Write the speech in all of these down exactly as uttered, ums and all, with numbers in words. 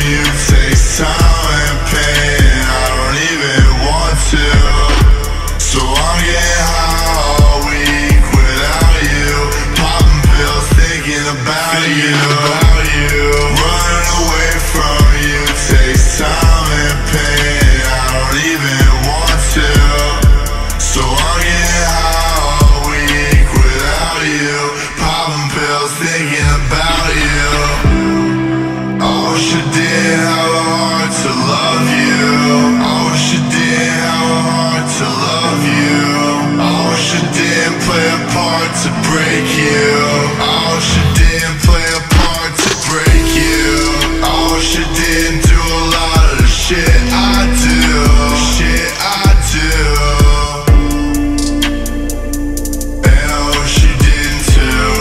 you takes time and pain, and I don't even want to. So I'm getting high all week without you, popping pills, thinking about you, about you. Running away from you takes time and pain, and I don't even want to. So I'm getting high all week without you, popping pills, thinking about you. I wish I didn't have a heart to love you. I wish I didn't have a heart to love you. I wish I didn't play a part to break you. I wish I didn't play a part to break you. I wish I didn't do a lot of the shit I do. Shit I do. And I wish you didn't too.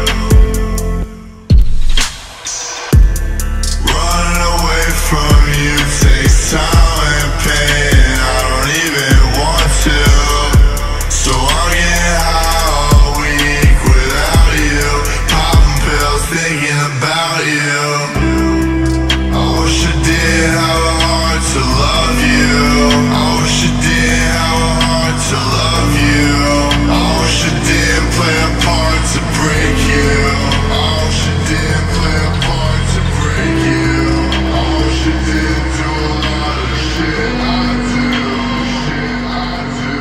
Running away from you takes time and pain, and I don't even want to. So I'm getting high all week without you, popping pills, thinking about you. I wish I didn't have a heart to love you. I wish I didn't have a heart to love you. I wish I didn't play a part to break you. I wish I didn't play a part to break you. I wish I didn't do a lot of the shit I do. Shit I do.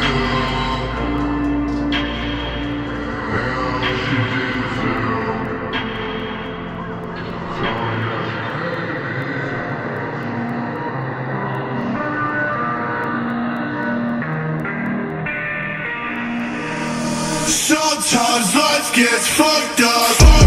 And I wish you didn't too. Sometimes life gets fucked up.